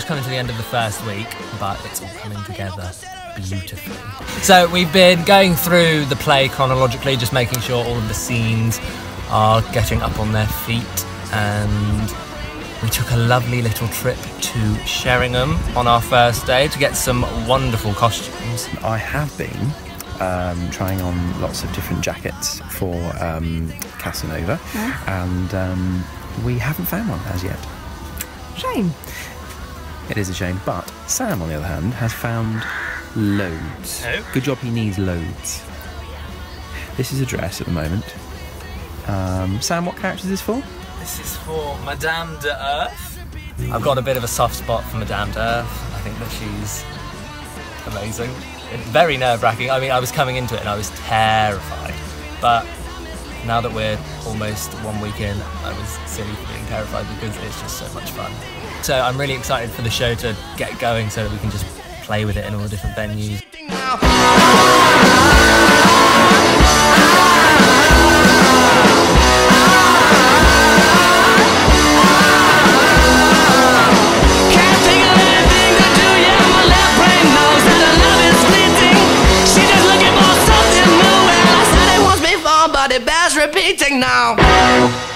coming to the end of the first week, but it's all coming together beautifully. So we've been going through the play chronologically, just making sure all of the scenes are getting up on their feet, and we took a lovely little trip to Sheringham on our first day to get some wonderful costumes. I have been trying on lots of different jackets for Casanova, and we haven't found one as yet. Shame. It is a shame, but Sam, on the other hand, has found loads. Oh. Good job, he needs loads. This is a dress at the moment. Sam, what character is this for? This is for Madame d'Earth. I've got a bit of a soft spot for Madame d'Earth. I think that she's amazing. It's very nerve-wracking. I mean, I was coming into it and I was terrified, but now that we're almost 1 week in, I was silly for being terrified because it's just so much fun. So I'm really excited for the show to get going so that we can just play with it in all the different venues. But it bears repeating now.